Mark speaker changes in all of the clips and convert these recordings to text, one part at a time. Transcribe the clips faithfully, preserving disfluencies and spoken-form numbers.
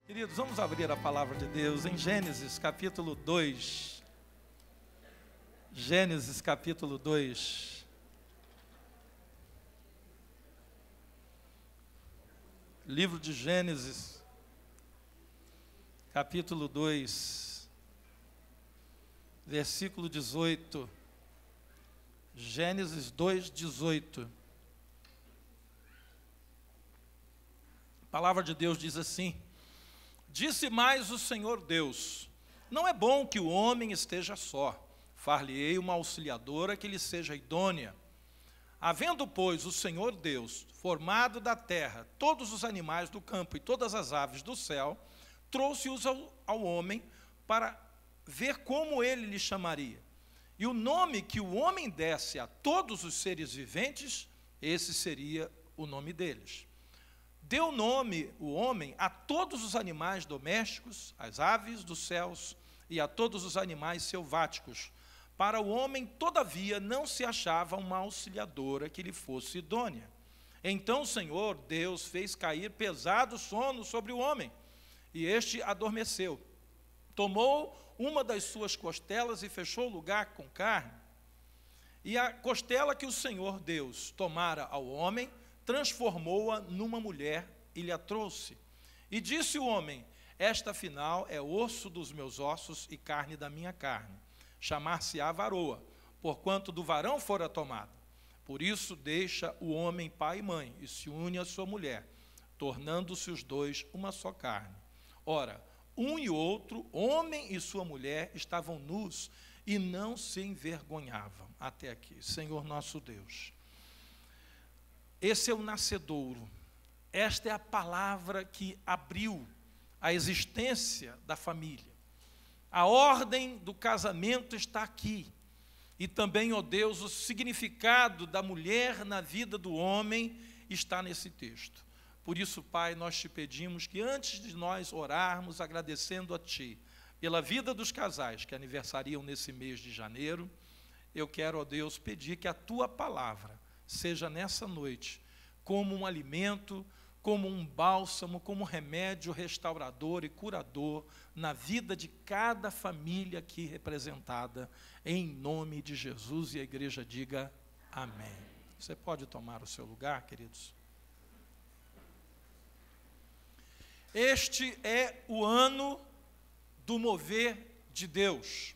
Speaker 1: Queridos, vamos abrir a palavra de Deus em Gênesis capítulo dois. Gênesis capítulo dois. Livro de Gênesis, capítulo dois, versículo dezoito. Gênesis dois, dezoito. A palavra de Deus diz assim: Disse mais o Senhor Deus: Não é bom que o homem esteja só, far-lhe-ei uma auxiliadora que lhe seja idônea. Havendo, pois, o Senhor Deus formado da terra todos os animais do campo e todas as aves do céu, trouxe-os ao, ao homem para ver como ele lhe chamaria. E o nome que o homem desse a todos os seres viventes, esse seria o nome deles. Deu nome o homem a todos os animais domésticos, às aves dos céus e a todos os animais selváticos. Para o homem, todavia, não se achava uma auxiliadora que lhe fosse idônea. Então o Senhor Deus fez cair pesado sono sobre o homem, e este adormeceu. Tomou uma das suas costelas e fechou o lugar com carne. E a costela que o Senhor Deus tomara ao homem, transformou-a numa mulher e lhe a trouxe. E disse o homem: Esta afinal é osso dos meus ossos e carne da minha carne. Chamar-se-á varoa, porquanto do varão fora tomada. Por isso deixa o homem pai e mãe e se une à sua mulher, tornando-se os dois uma só carne. Ora, um e outro, homem e sua mulher, estavam nus e não se envergonhavam. Até aqui. Senhor nosso Deus, esse é o nascedouro. Esta é a palavra que abriu a existência da família. A ordem do casamento está aqui. E também, ó Deus, o significado da mulher na vida do homem está nesse texto. Por isso, Pai, nós te pedimos que antes de nós orarmos, agradecendo a Ti, pela vida dos casais que aniversariam nesse mês de janeiro, eu quero, ó Deus, pedir que a Tua palavra seja nessa noite como um alimento, como um bálsamo, como um remédio restaurador e curador na vida de cada família aqui representada, em nome de Jesus, e a igreja diga amém. Você pode tomar o seu lugar, queridos? Este é o ano do mover de Deus.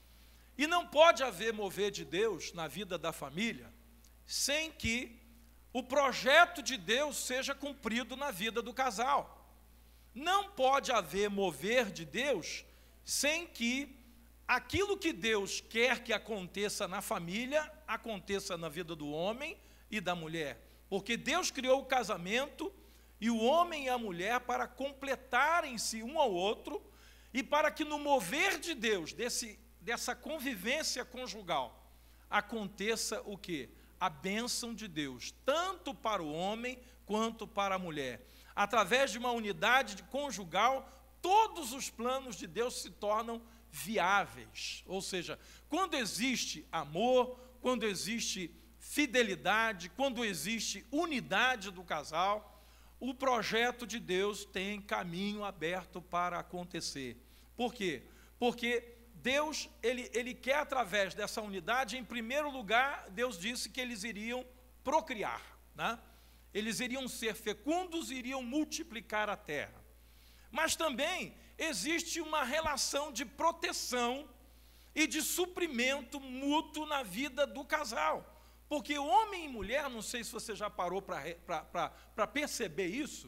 Speaker 1: E não pode haver mover de Deus na vida da família sem que o projeto de Deus seja cumprido na vida do casal. Não pode haver mover de Deus sem que aquilo que Deus quer que aconteça na família, aconteça na vida do homem e da mulher. Porque Deus criou o casamento e o homem e a mulher para completarem-se um ao outro e para que no mover de Deus, desse, dessa convivência conjugal, aconteça o quê? A bênção de Deus, tanto para o homem quanto para a mulher. Através de uma unidade conjugal, todos os planos de Deus se tornam viáveis. Ou seja, quando existe amor, quando existe fidelidade, quando existe unidade do casal, o projeto de Deus tem caminho aberto para acontecer. Por quê? Porque Deus, ele, ele quer, através dessa unidade, em primeiro lugar, Deus disse que eles iriam procriar, né? Eles iriam ser fecundos e iriam multiplicar a terra. Mas também existe uma relação de proteção e de suprimento mútuo na vida do casal. Porque homem e mulher, não sei se você já parou para perceber isso,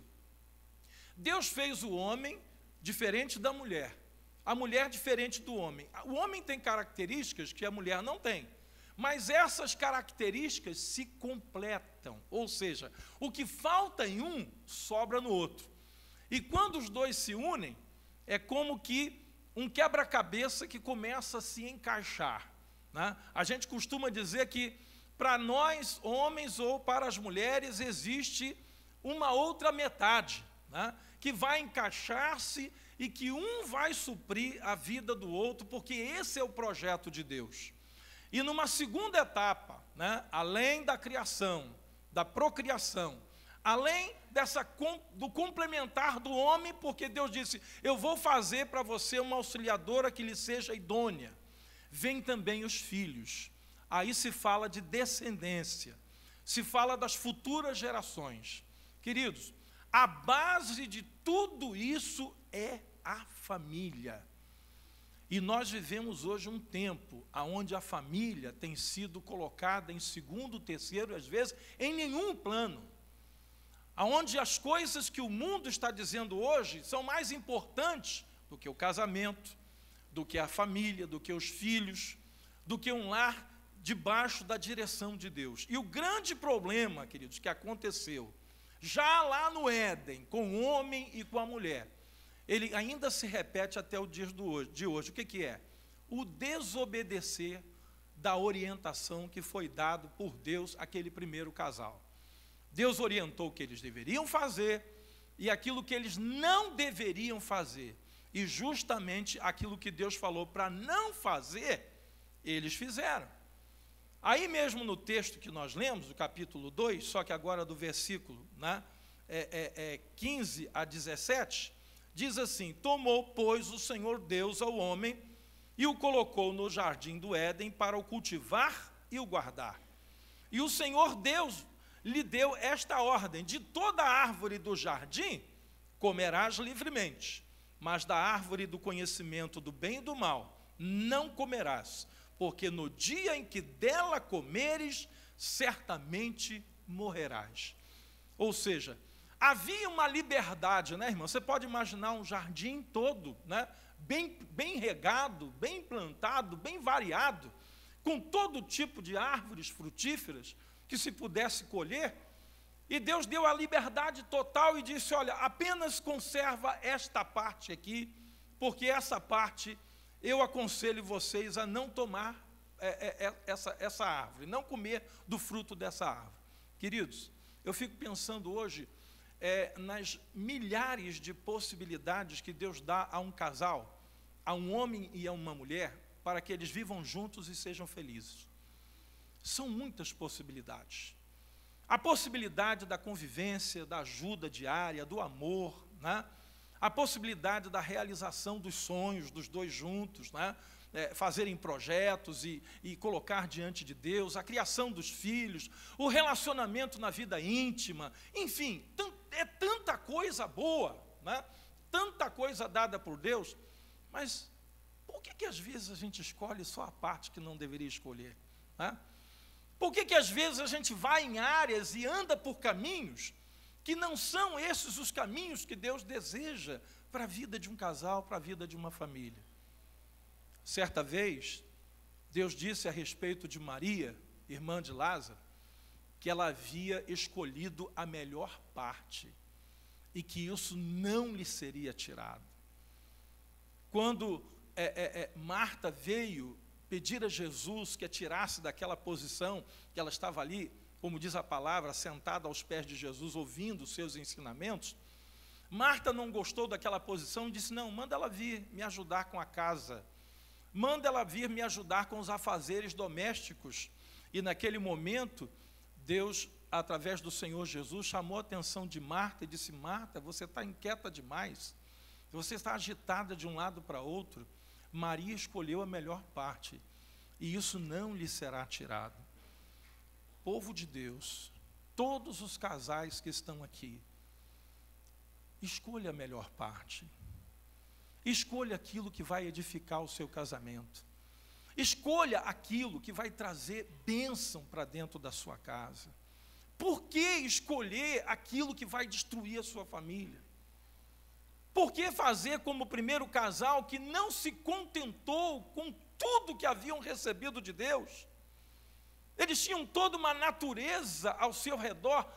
Speaker 1: Deus fez o homem diferente da mulher. A mulher diferente do homem. O homem tem características que a mulher não tem. Mas essas características se completam. Ou seja, o que falta em um, sobra no outro. E quando os dois se unem, é como que um quebra-cabeça que começa a se encaixar, né? A gente costuma dizer que para nós, homens, ou para as mulheres, existe uma outra metade, né? Que vai encaixar-se e que um vai suprir a vida do outro, porque esse é o projeto de Deus. E numa segunda etapa, né, além da criação, da procriação, além dessa, do complementar do homem, porque Deus disse, eu vou fazer para você uma auxiliadora que lhe seja idônea, vem também os filhos. Aí se fala de descendência, se fala das futuras gerações. Queridos, a base de tudo isso é a família. E nós vivemos hoje um tempo onde a família tem sido colocada em segundo, terceiro e às vezes em nenhum plano. Onde as coisas que o mundo está dizendo hoje são mais importantes do que o casamento, do que a família, do que os filhos, do que um lar debaixo da direção de Deus. E o grande problema, queridos, que aconteceu já lá no Éden, com o homem e com a mulher, ele ainda se repete até o dia de hoje. O que, que é? O desobedecer da orientação que foi dado por Deus àquele primeiro casal. Deus orientou o que eles deveriam fazer e aquilo que eles não deveriam fazer. E justamente aquilo que Deus falou para não fazer, eles fizeram. Aí mesmo no texto que nós lemos, do capítulo dois, só que agora do versículo, né, é, é, é quinze a dezessete, diz assim, tomou, pois, o Senhor Deus ao homem e o colocou no jardim do Éden para o cultivar e o guardar. E o Senhor Deus lhe deu esta ordem, de toda árvore do jardim comerás livremente, mas da árvore do conhecimento do bem e do mal não comerás, porque no dia em que dela comeres, certamente morrerás. Ou seja, havia uma liberdade, né, irmão? Você pode imaginar um jardim todo, né, bem, bem regado, bem plantado, bem variado, com todo tipo de árvores frutíferas que se pudesse colher, e Deus deu a liberdade total e disse, olha, apenas conserva esta parte aqui, porque essa parte eu aconselho vocês a não tomar é, é, essa, essa árvore, não comer do fruto dessa árvore. Queridos, eu fico pensando hoje é, nas milhares de possibilidades que Deus dá a um casal, a um homem e a uma mulher, para que eles vivam juntos e sejam felizes. São muitas possibilidades. A possibilidade da convivência, da ajuda diária, do amor, né? A possibilidade da realização dos sonhos dos dois juntos, né? É, fazerem projetos e, e colocar diante de Deus, a criação dos filhos, o relacionamento na vida íntima, enfim, é tanta coisa boa, né? Tanta coisa dada por Deus, mas por que, que às vezes a gente escolhe só a parte que não deveria escolher, né? Por que, que às vezes a gente vai em áreas e anda por caminhos que não são esses os caminhos que Deus deseja para a vida de um casal, para a vida de uma família? Certa vez, Deus disse a respeito de Maria, irmã de Lázaro, que ela havia escolhido a melhor parte e que isso não lhe seria tirado. Quando é, é, é, Marta veio pedir a Jesus que a tirasse daquela posição que ela estava ali, como diz a palavra, sentada aos pés de Jesus, ouvindo os seus ensinamentos, Marta não gostou daquela posição e disse, não, manda ela vir me ajudar com a casa, manda ela vir me ajudar com os afazeres domésticos. E naquele momento, Deus, através do Senhor Jesus, chamou a atenção de Marta e disse, Marta, você está inquieta demais, você está agitada de um lado para outro. Maria escolheu a melhor parte, e isso não lhe será tirado. Povo de Deus, todos os casais que estão aqui, escolha a melhor parte. Escolha aquilo que vai edificar o seu casamento. Escolha aquilo que vai trazer bênção para dentro da sua casa. Por que escolher aquilo que vai destruir a sua família? Por que fazer como o primeiro casal que não se contentou com tudo que haviam recebido de Deus? Eles tinham toda uma natureza ao seu redor,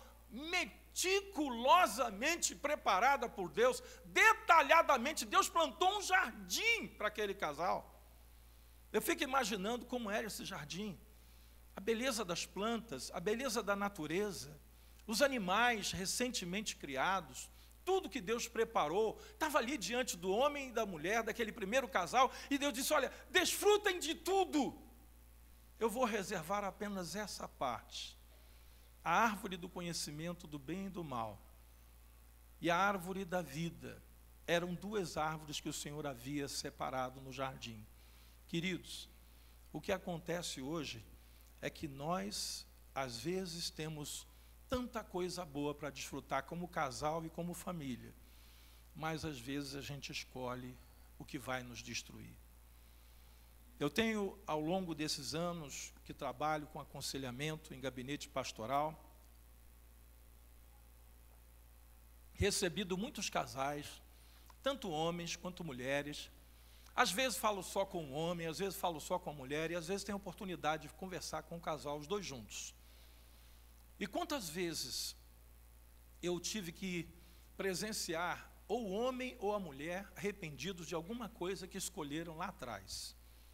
Speaker 1: meticulosamente preparada por Deus, detalhadamente. Deus plantou um jardim para aquele casal. Eu fico imaginando como era esse jardim. A beleza das plantas, a beleza da natureza, os animais recentemente criados, tudo que Deus preparou, estava ali diante do homem e da mulher, daquele primeiro casal, e Deus disse, olha, desfrutem de tudo, eu vou reservar apenas essa parte, a árvore do conhecimento do bem e do mal e a árvore da vida eram duas árvores que o Senhor havia separado no jardim. Queridos, o que acontece hoje é que nós, às vezes, temos tanta coisa boa para desfrutar como casal e como família, mas às vezes a gente escolhe o que vai nos destruir. Eu tenho, ao longo desses anos que trabalho com aconselhamento em gabinete pastoral, recebido muitos casais, tanto homens quanto mulheres. Às vezes falo só com um homem, às vezes falo só com a mulher, e às vezes tenho a oportunidade de conversar com o casal, os dois juntos. E quantas vezes eu tive que presenciar ou o homem ou a mulher arrependidos de alguma coisa que escolheram lá atrás.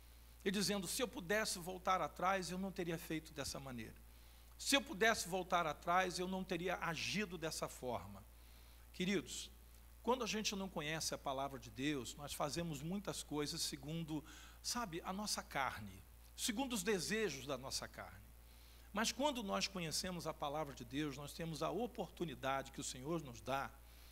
Speaker 1: E dizendo, se eu pudesse voltar atrás, eu não teria feito dessa maneira. Se eu pudesse voltar atrás, eu não teria agido dessa forma. Queridos, quando a gente não conhece a palavra de Deus, nós fazemos muitas coisas segundo, sabe, a nossa carne, segundo os desejos da nossa carne. Mas quando nós conhecemos a palavra de Deus, nós temos a oportunidade que o Senhor nos dá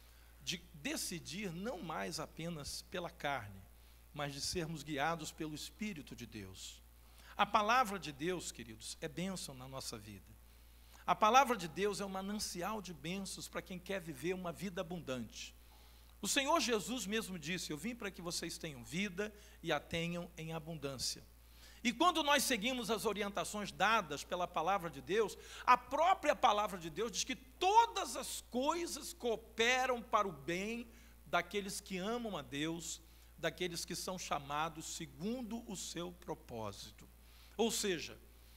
Speaker 1: de decidir não mais apenas pela carne, mas de sermos guiados pelo Espírito de Deus. A palavra de Deus, queridos, é bênção na nossa vida. A palavra de Deus é um manancial de bênçãos para quem quer viver uma vida abundante. O Senhor Jesus mesmo disse, eu vim para que vocês tenham vida e a tenham em abundância. E quando nós seguimos as orientações dadas pela palavra de Deus, a própria palavra de Deus diz que todas as coisas cooperam para o bem daqueles que amam a Deus, daqueles que são chamados segundo o seu propósito. Ou seja,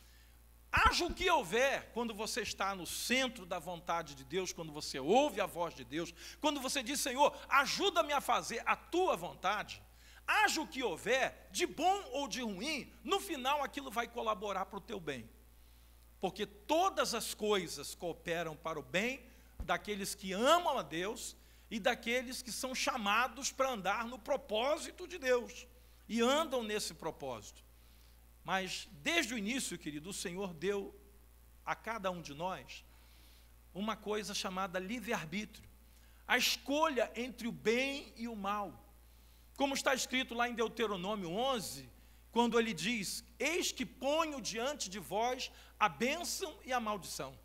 Speaker 1: haja o que houver, quando você está no centro da vontade de Deus, quando você ouve a voz de Deus, quando você diz, Senhor, ajuda-me a fazer a tua vontade, haja o que houver, de bom ou de ruim, no final aquilo vai colaborar para o teu bem. Porque todas as coisas cooperam para o bem daqueles que amam a Deus e daqueles que são chamados para andar no propósito de Deus e andam nesse propósito. Mas, desde o início, querido, o Senhor deu a cada um de nós uma coisa chamada livre-arbítrio, a escolha entre o bem e o mal. Como está escrito lá em Deuteronômio onze, quando ele diz, eis que ponho diante de vós a bênção e a maldição.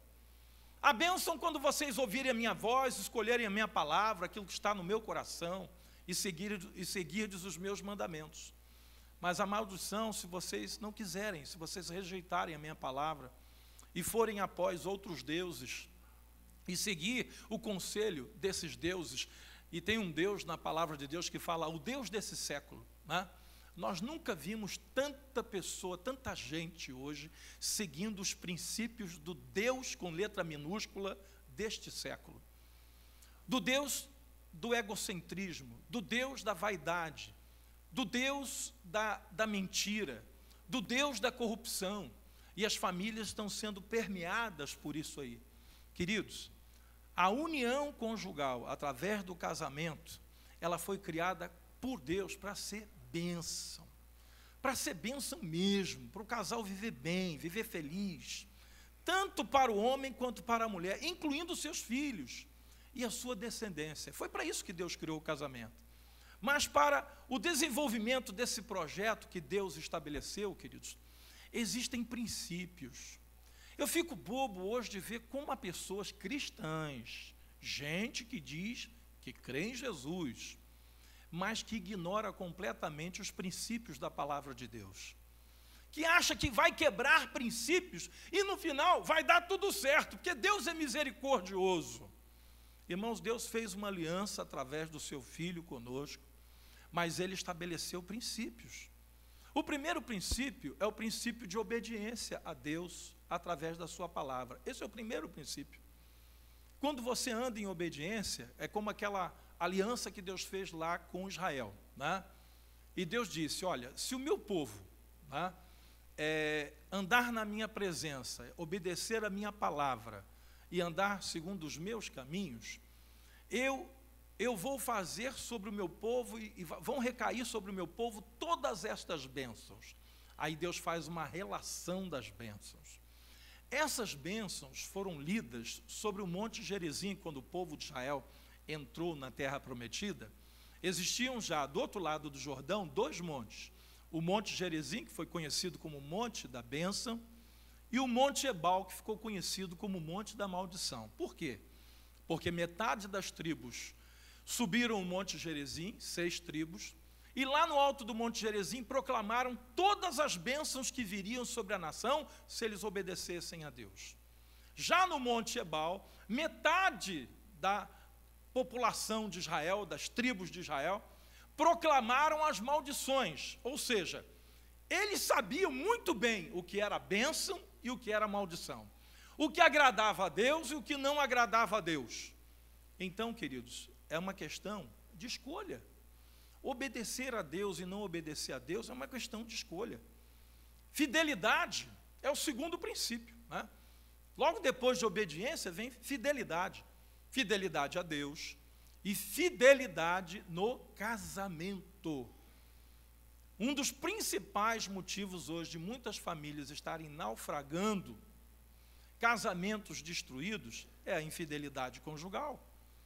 Speaker 1: A bênção quando vocês ouvirem a minha voz, escolherem a minha palavra, aquilo que está no meu coração, e seguir, e seguirdes os meus mandamentos. Mas a maldição, se vocês não quiserem, se vocês rejeitarem a minha palavra e forem após outros deuses e seguir o conselho desses deuses, e tem um Deus na palavra de Deus que fala, o Deus desse século, né? Nós nunca vimos tanta pessoa, tanta gente hoje seguindo os princípios do Deus com letra minúscula deste século. Do Deus do egocentrismo, do Deus da vaidade, do Deus da, da mentira, do Deus da corrupção, e as famílias estão sendo permeadas por isso aí. Queridos, a união conjugal, através do casamento, ela foi criada por Deus para ser bênção, para ser bênção mesmo, para o casal viver bem, viver feliz, tanto para o homem quanto para a mulher, incluindo os seus filhos e a sua descendência. Foi para isso que Deus criou o casamento. Mas para o desenvolvimento desse projeto que Deus estabeleceu, queridos, existem princípios. Eu fico bobo hoje de ver como há pessoas cristãs, gente que diz que crê em Jesus, mas que ignora completamente os princípios da palavra de Deus. Que acha que vai quebrar princípios e no final vai dar tudo certo, porque Deus é misericordioso. Irmãos, Deus fez uma aliança através do seu Filho conosco, mas Ele estabeleceu princípios. O primeiro princípio é o princípio de obediência a Deus através da sua palavra. Esse é o primeiro princípio. Quando você anda em obediência, é como aquela aliança que Deus fez lá com Israel, né? E Deus disse, olha, se o meu povo, né, é, andar na minha presença, obedecer a minha palavra e andar segundo os meus caminhos, eu, eu vou fazer sobre o meu povo e, e vão recair sobre o meu povo todas estas bênçãos. Aí Deus faz uma relação das bênçãos. Essas bênçãos foram lidas sobre o Monte Gerizim, quando o povo de Israel entrou na terra prometida. Existiam já, do outro lado do Jordão, dois montes. O Monte Gerizim, que foi conhecido como o Monte da Bênção, e o Monte Ebal, que ficou conhecido como o Monte da Maldição. Por quê? Porque metade das tribos subiram o Monte Gerizim, seis tribos, e lá no alto do Monte Gerizim proclamaram todas as bênçãos que viriam sobre a nação se eles obedecessem a Deus. Já no Monte Ebal, metade da população de Israel, das tribos de Israel, proclamaram as maldições, ou seja, eles sabiam muito bem o que era bênção e o que era maldição, o que agradava a Deus e o que não agradava a Deus. Então, queridos, é uma questão de escolha. Obedecer a Deus e não obedecer a Deus é uma questão de escolha. Fidelidade é o segundo princípio, né? Logo depois de obediência vem fidelidade. Fidelidade a Deus e fidelidade no casamento. Um dos principais motivos hoje de muitas famílias estarem naufragando, casamentos destruídos, é a infidelidade conjugal.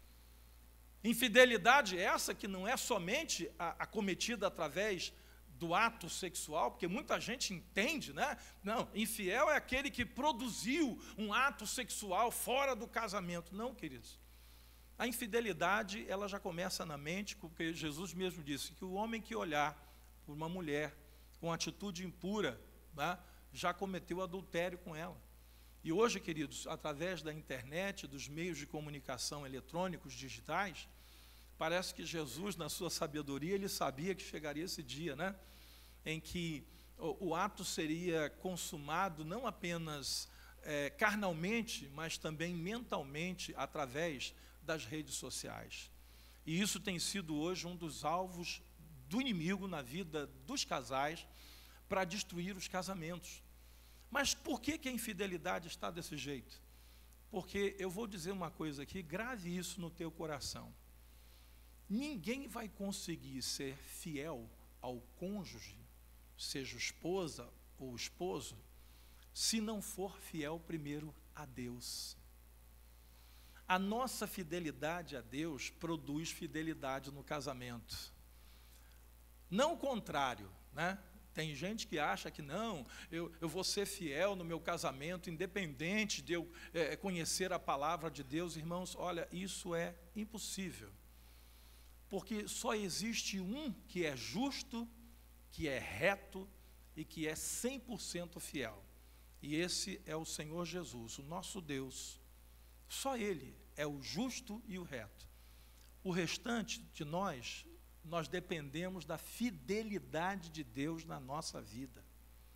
Speaker 1: Infidelidade essa que não é somente acometida através do ato sexual, porque muita gente entende, né? Não, infiel é aquele que produziu um ato sexual fora do casamento. Não, queridos. A infidelidade, ela já começa na mente, porque Jesus mesmo disse que o homem que olhar por uma mulher com atitude impura, né, já cometeu adultério com ela. E hoje, queridos, através da internet, dos meios de comunicação eletrônicos, digitais, parece que Jesus, na sua sabedoria, ele sabia que chegaria esse dia, né, em que o, o ato seria consumado não apenas é, carnalmente, mas também mentalmente, através das redes sociais. E isso tem sido hoje um dos alvos do inimigo na vida dos casais para destruir os casamentos. Mas por que que a infidelidade está desse jeito? Porque eu vou dizer uma coisa aqui, grave isso no teu coração. Ninguém vai conseguir ser fiel ao cônjuge, seja esposa ou esposo, se não for fiel primeiro a Deus. A nossa fidelidade a Deus produz fidelidade no casamento. Não o contrário, né? Tem gente que acha que não, eu, eu vou ser fiel no meu casamento, independente de eu é, conhecer a palavra de Deus. Irmãos, olha, isso é impossível. Porque só existe um que é justo, que é reto e que é cem por cento fiel. E esse é o Senhor Jesus, o nosso Deus. Só Ele é o justo e o reto. O restante de nós, nós dependemos da fidelidade de Deus na nossa vida.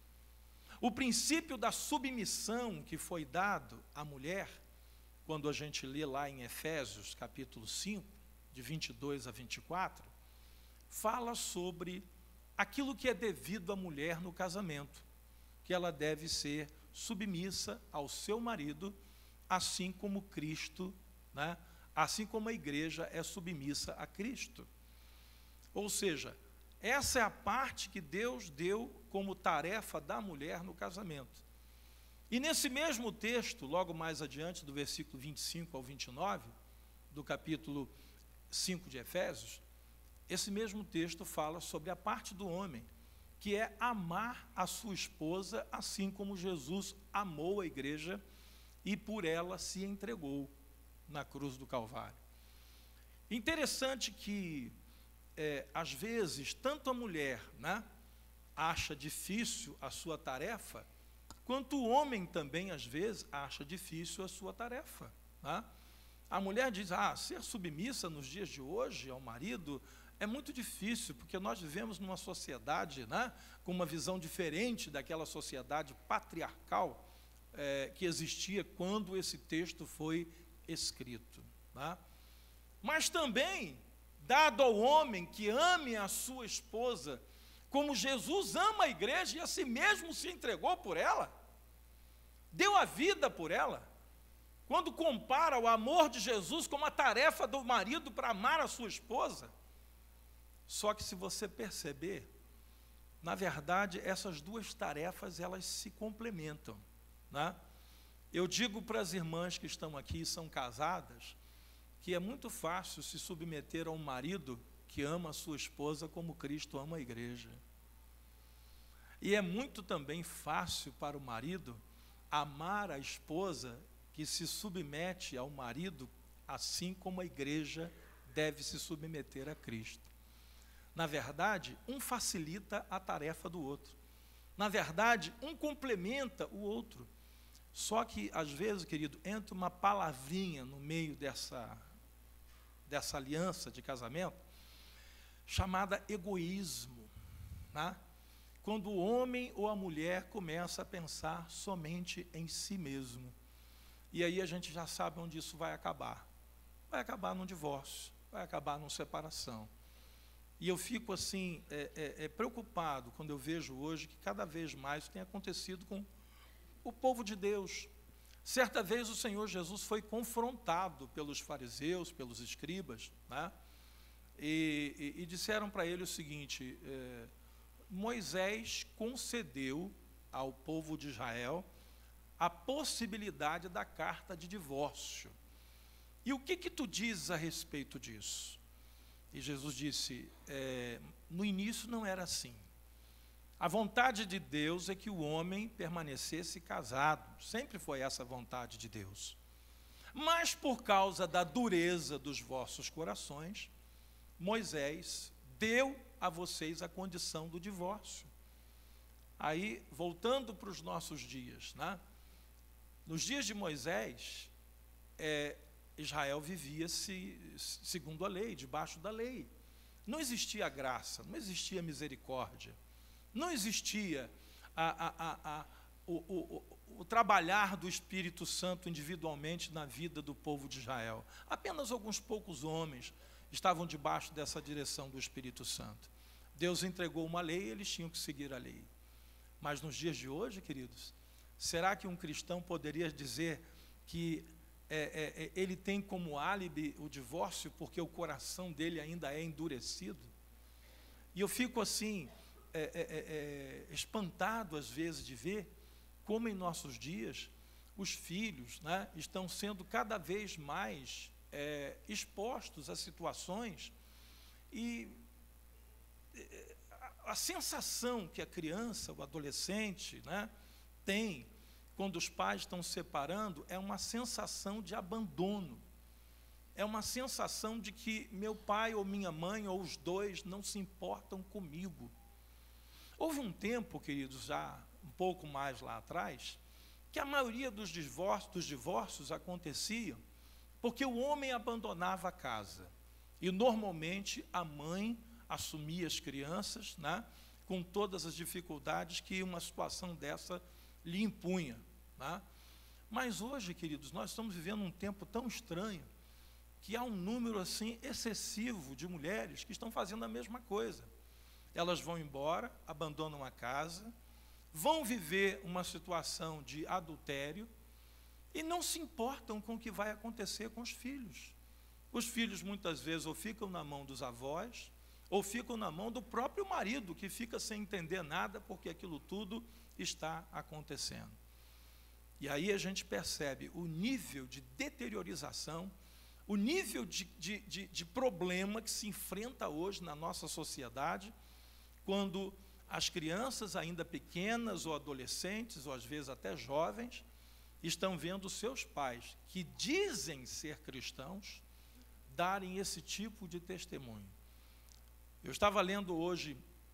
Speaker 1: O princípio da submissão que foi dado à mulher, quando a gente lê lá em Efésios, capítulo cinco, de vinte e dois a vinte e quatro, fala sobre aquilo que é devido à mulher no casamento, que ela deve ser submissa ao seu marido, assim como Cristo, né? Assim como a igreja é submissa a Cristo. Ou seja, essa é a parte que Deus deu como tarefa da mulher no casamento. E nesse mesmo texto, logo mais adiante, do versículo vinte e cinco ao vinte e nove, do capítulo cinco de Efésios, esse mesmo texto fala sobre a parte do homem, que é amar a sua esposa, assim como Jesus amou a igreja e por ela se entregou na cruz do Calvário. Interessante que, é, às vezes, tanto a mulher, né, acha difícil a sua tarefa, quanto o homem também, às vezes, acha difícil a sua tarefa, né? A mulher diz, ah, ser submissa nos dias de hoje ao marido é muito difícil, porque nós vivemos numa sociedade, né, com uma visão diferente daquela sociedade patriarcal é, que existia quando esse texto foi escrito, né? Mas também, dado ao homem que ame a sua esposa, como Jesus ama a igreja e a si mesmo se entregou por ela, deu a vida por ela. Quando compara o amor de Jesus com a tarefa do marido para amar a sua esposa, só que se você perceber, na verdade, essas duas tarefas, elas se complementam, né? Eu digo para as irmãs que estão aqui e são casadas, que é muito fácil se submeter a um marido que ama a sua esposa como Cristo ama a igreja. E é muito também fácil para o marido amar a esposa que se submete ao marido, assim como a igreja deve se submeter a Cristo. Na verdade, um facilita a tarefa do outro. Na verdade, um complementa o outro. Só que, às vezes, querido, entra uma palavrinha no meio dessa, dessa aliança de casamento, chamada egoísmo, né? Quando o homem ou a mulher começa a pensar somente em si mesmo. E aí a gente já sabe onde isso vai acabar. Vai acabar num divórcio, vai acabar numa separação. E eu fico assim, é, é, é, preocupado quando eu vejo hoje que cada vez mais tem acontecido com o povo de Deus. Certa vez o Senhor Jesus foi confrontado pelos fariseus, pelos escribas, né? e, e, e disseram para ele o seguinte, é, Moisés concedeu ao povo de Israel a possibilidade da carta de divórcio. E o que que tu dizes a respeito disso? E Jesus disse, é, no início não era assim. A vontade de Deus é que o homem permanecesse casado. Sempre foi essa a vontade de Deus. Mas por causa da dureza dos vossos corações, Moisés deu a vocês a condição do divórcio. Aí, voltando para os nossos dias, né? Nos dias de Moisés, é, Israel vivia-se segundo a lei, debaixo da lei. Não existia graça, não existia misericórdia, não existia a, a, a, a, o, o, o, o trabalhar do Espírito Santo individualmente na vida do povo de Israel. Apenas alguns poucos homens estavam debaixo dessa direção do Espírito Santo. Deus entregou uma lei e eles tinham que seguir a lei. Mas nos dias de hoje, queridos, será que um cristão poderia dizer que é, é, ele tem como álibi o divórcio porque o coração dele ainda é endurecido? E eu fico assim, é, é, é, espantado às vezes de ver como em nossos dias os filhos, né, estão sendo cada vez mais é, expostos a situações e é, a, a sensação que a criança, o adolescente, né, tem quando os pais estão separando é uma sensação de abandono, é uma sensação de que meu pai ou minha mãe ou os dois não se importam comigo. Houve um tempo, queridos, já um pouco mais lá atrás, que a maioria dos divórcios, dos divórcios aconteciam porque o homem abandonava a casa e normalmente a mãe assumia as crianças, né, com todas as dificuldades que uma situação dessa lhe impunha, né? Mas hoje, queridos, nós estamos vivendo um tempo tão estranho que há um número assim excessivo de mulheres que estão fazendo a mesma coisa. Elas vão embora, abandonam a casa, vão viver uma situação de adultério e não se importam com o que vai acontecer com os filhos. Os filhos muitas vezes ou ficam na mão dos avós, ou ficam na mão do próprio marido, que fica sem entender nada porque aquilo tudo está acontecendo. E aí a gente percebe o nível de deteriorização, o nível de, de, de, de problema que se enfrenta hoje na nossa sociedade, quando as crianças ainda pequenas ou adolescentes, ou às vezes até jovens, estão vendo seus pais, que dizem ser cristãos, darem esse tipo de testemunho. Eu estava lendo hoje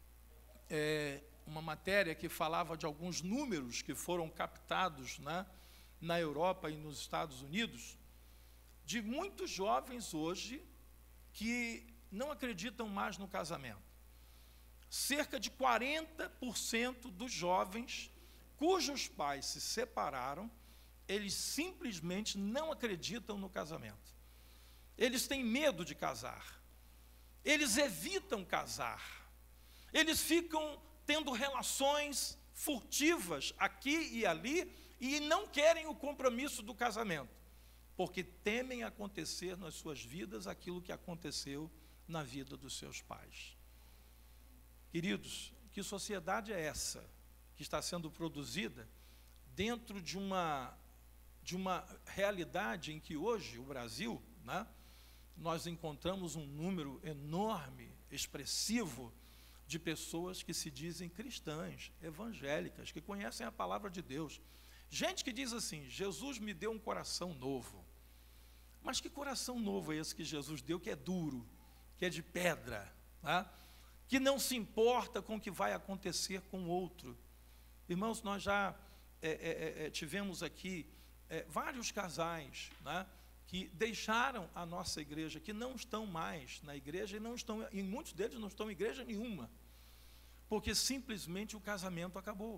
Speaker 1: é, uma matéria que falava de alguns números que foram captados, né, na Europa e nos Estados Unidos, de muitos jovens hoje que não acreditam mais no casamento. Cerca de quarenta por cento dos jovens cujos pais se separaram, eles simplesmente não acreditam no casamento. Eles têm medo de casar. Eles evitam casar. Eles ficam tendo relações furtivas aqui e ali e não querem o compromisso do casamento, porque temem acontecer nas suas vidas aquilo que aconteceu na vida dos seus pais. Queridos, que sociedade é essa que está sendo produzida dentro de uma de uma realidade em que hoje, o Brasil, né, nós encontramos um número enorme, expressivo, de pessoas que se dizem cristãs, evangélicas, que conhecem a palavra de Deus. Gente que diz assim, Jesus me deu um coração novo. Mas que coração novo é esse que Jesus deu, que é duro, que é de pedra, né? Que não se importa com o que vai acontecer com o outro? Irmãos, nós já é, é, é, tivemos aqui é, vários casais, né, que deixaram a nossa igreja, que não estão mais na igreja, e não estão, e muitos deles não estão em igreja nenhuma, porque simplesmente o casamento acabou.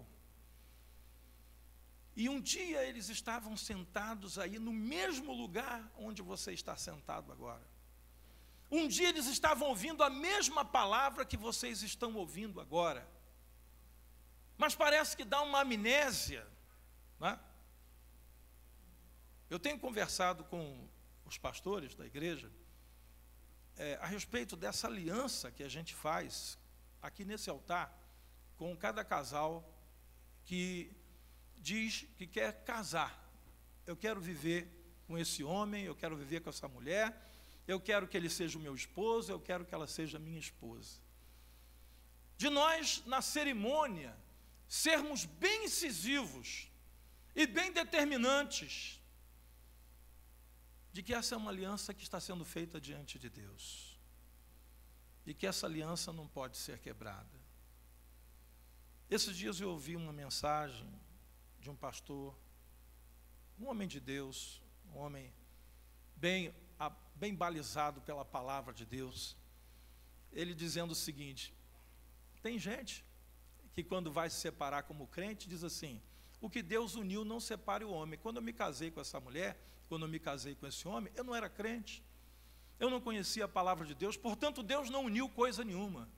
Speaker 1: E um dia eles estavam sentados aí no mesmo lugar onde você está sentado agora. Um dia eles estavam ouvindo a mesma palavra que vocês estão ouvindo agora. Mas parece que dá uma amnésia, né? Eu tenho conversado com os pastores da igreja é, a respeito dessa aliança que a gente faz aqui nesse altar com cada casal que diz que quer casar. Eu quero viver com esse homem, eu quero viver com essa mulher, eu quero que ele seja o meu esposo, eu quero que ela seja minha esposa. De nós, na cerimônia, sermos bem incisivos e bem determinantes de que essa é uma aliança que está sendo feita diante de Deus e que essa aliança não pode ser quebrada. Esses dias eu ouvi uma mensagem de um pastor, um homem de Deus, um homem bem, bem balizado pela palavra de Deus, ele dizendo o seguinte: tem gente que quando vai se separar como crente, diz assim, o que Deus uniu não separe o homem. Quando eu me casei com essa mulher, quando eu me casei com esse homem, eu não era crente, eu não conhecia a palavra de Deus, portanto Deus não uniu coisa nenhuma.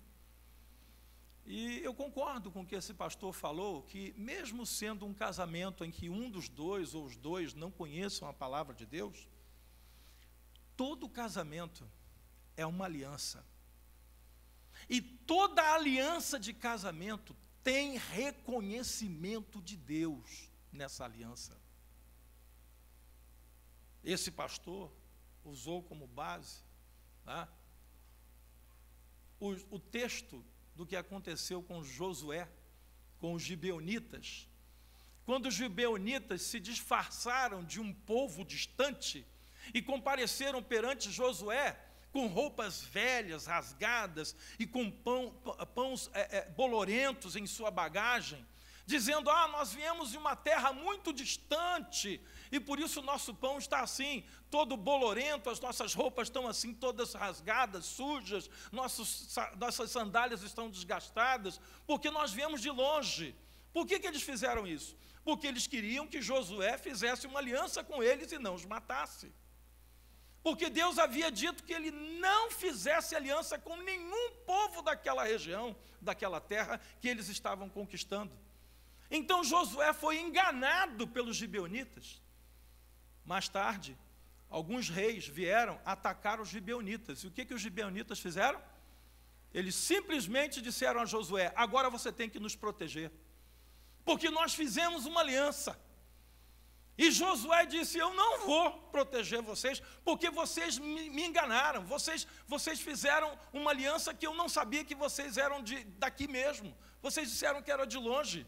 Speaker 1: E eu concordo com o que esse pastor falou, que mesmo sendo um casamento em que um dos dois ou os dois não conheçam a palavra de Deus, todo casamento é uma aliança. E toda aliança de casamento tem reconhecimento de Deus nessa aliança. Esse pastor usou como base, tá, o, o texto do que aconteceu com Josué, com os gibeonitas. Quando os gibeonitas se disfarçaram de um povo distante e compareceram perante Josué com roupas velhas, rasgadas e com pão, pães é, é, bolorentos em sua bagagem, dizendo, ah, nós viemos de uma terra muito distante e por isso o nosso pão está assim, todo bolorento, as nossas roupas estão assim, todas rasgadas, sujas, nossos, nossas sandálias estão desgastadas, porque nós viemos de longe. Por que que eles fizeram isso? Porque eles queriam que Josué fizesse uma aliança com eles e não os matasse. Porque Deus havia dito que ele não fizesse aliança com nenhum povo daquela região, daquela terra que eles estavam conquistando. Então Josué foi enganado pelos gibeonitas. Mais tarde, alguns reis vieram atacar os gibeonitas. E o que que os gibeonitas fizeram? Eles simplesmente disseram a Josué, agora você tem que nos proteger, porque nós fizemos uma aliança. E Josué disse, eu não vou proteger vocês, porque vocês me, me enganaram, vocês, vocês fizeram uma aliança que eu não sabia que vocês eram de, daqui mesmo, vocês disseram que era de longe.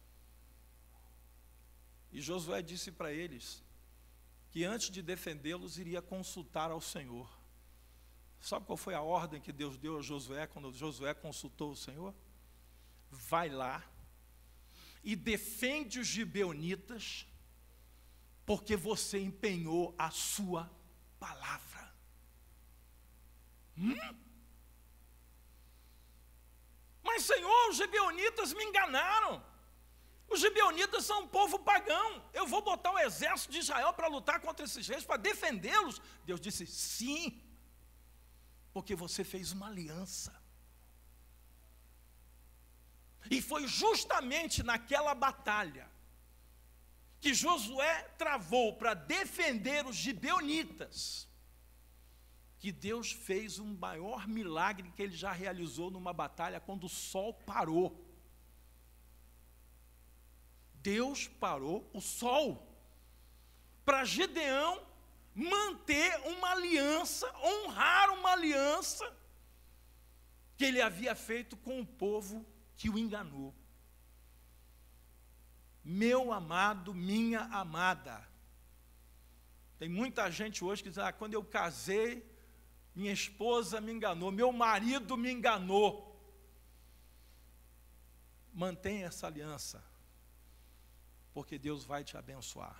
Speaker 1: E Josué disse para eles que antes de defendê-los iria consultar ao Senhor. Sabe qual foi a ordem que Deus deu a Josué quando Josué consultou o Senhor? Vai lá e defende os gibeonitas, porque você empenhou a sua palavra. Hum? Mas, Senhor, os gibeonitas me enganaram. Os gibeonitas são um povo pagão. Eu vou botar o exército de Israel para lutar contra esses reis, para defendê-los. Deus disse, sim, porque você fez uma aliança. E foi justamente naquela batalha que Josué travou para defender os gibeonitas, que Deus fez um maior milagre que ele já realizou numa batalha quando o sol parou. Deus parou o sol, para Gideão manter uma aliança, honrar uma aliança que ele havia feito com o povo que o enganou. Meu amado, minha amada. Tem muita gente hoje que diz, ah, quando eu casei, minha esposa me enganou, meu marido me enganou. Mantenha essa aliança, porque Deus vai te abençoar.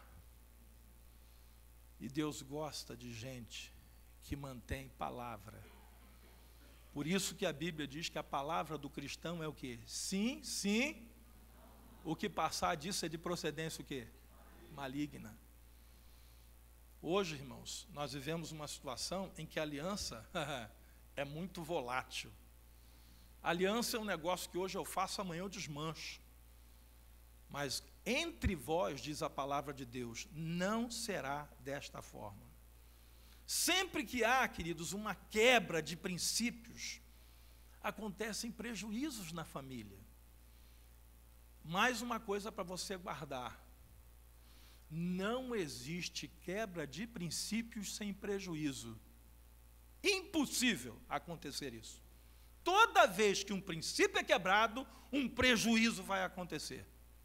Speaker 1: E Deus gosta de gente que mantém palavra. Por isso que a Bíblia diz que a palavra do cristão é o quê? Sim, sim. O que passar disso é de procedência o quê? Maligna. Hoje, irmãos, nós vivemos uma situação em que a aliança é muito volátil. A aliança é um negócio que hoje eu faço, amanhã eu desmancho. Mas entre vós, diz a palavra de Deus, não será desta forma. Sempre que há, queridos, uma quebra de princípios, acontecem prejuízos na família. Mais uma coisa para você guardar. Não existe quebra de princípios sem prejuízo. Impossível acontecer isso. Toda vez que um princípio é quebrado, um prejuízo vai acontecer.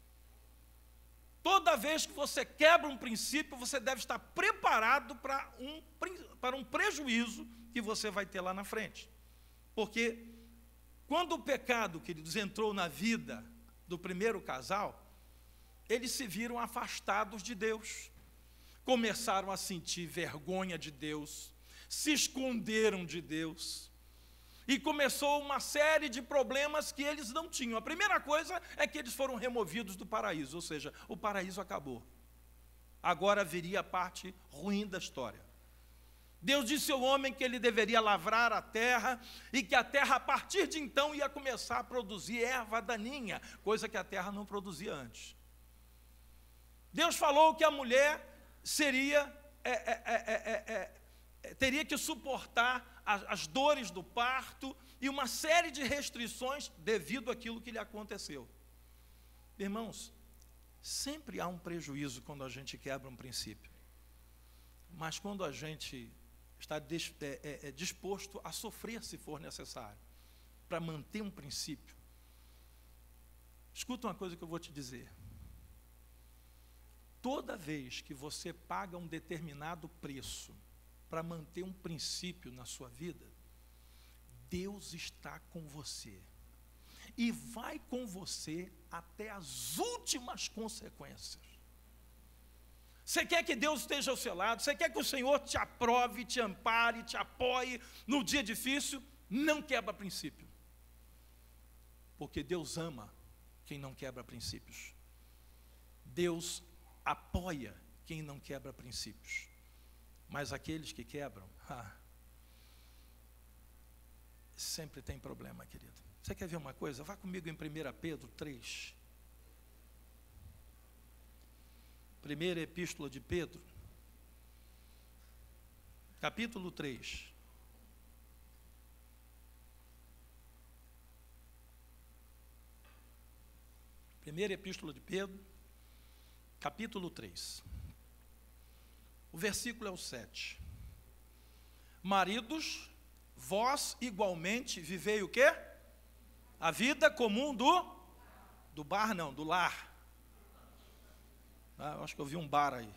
Speaker 1: Toda vez que você quebra um princípio, você deve estar preparado para um, para um prejuízo que você vai ter lá na frente. Porque quando o pecado, queridos, entrou na vida do primeiro casal, eles se viram afastados de Deus. Começaram a sentir vergonha de Deus, se esconderam de Deus. E começou uma série de problemas que eles não tinham. A primeira coisa é que eles foram removidos do paraíso, ou seja, o paraíso acabou. Agora viria a parte ruim da história. Deus disse ao homem que ele deveria lavrar a terra e que a terra, a partir de então, ia começar a produzir erva daninha, coisa que a terra não produzia antes. Deus falou que a mulher seria, é, é, é, é, é, teria que suportar as, as dores do parto e uma série de restrições devido àquilo que lhe aconteceu. Irmãos, sempre há um prejuízo quando a gente quebra um princípio. Mas quando a gente está dis, é, é, é disposto a sofrer se for necessário, para manter um princípio. Escuta uma coisa que eu vou te dizer. Toda vez que você paga um determinado preço para manter um princípio na sua vida, Deus está com você. E vai com você até as últimas consequências. Você quer que Deus esteja ao seu lado? Você quer que o Senhor te aprove, te ampare, te apoie no dia difícil? Não quebra princípio. Porque Deus ama quem não quebra princípios. Deus apoia quem não quebra princípios. Mas aqueles que quebram, ah, sempre tem problema, querido. Você quer ver uma coisa? Vá comigo em primeira Pedro três. Primeira Epístola de Pedro, capítulo três. Primeira Epístola de Pedro, capítulo três. O versículo é o sete. Maridos, vós igualmente vivei o quê? A vida comum do, do bar não, do lar. Ah, eu acho que eu vi um bar aí.